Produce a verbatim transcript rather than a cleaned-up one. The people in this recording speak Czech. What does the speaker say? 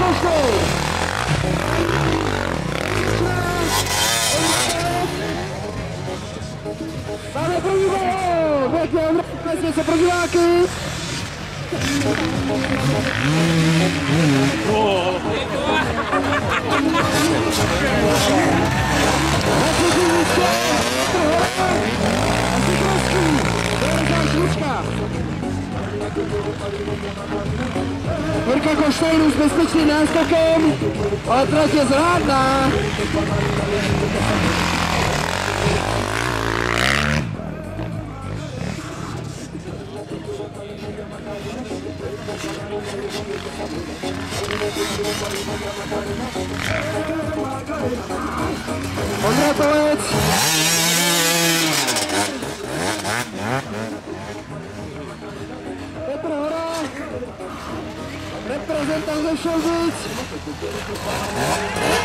Koštej! Máme první gól! Pěkně obráceně se pro diváky! Jirka Koštejl s bezpečným náskokem, ale trať je zrádná. Ondratovec. Petr Hora. Reprezentant ze Šoldic.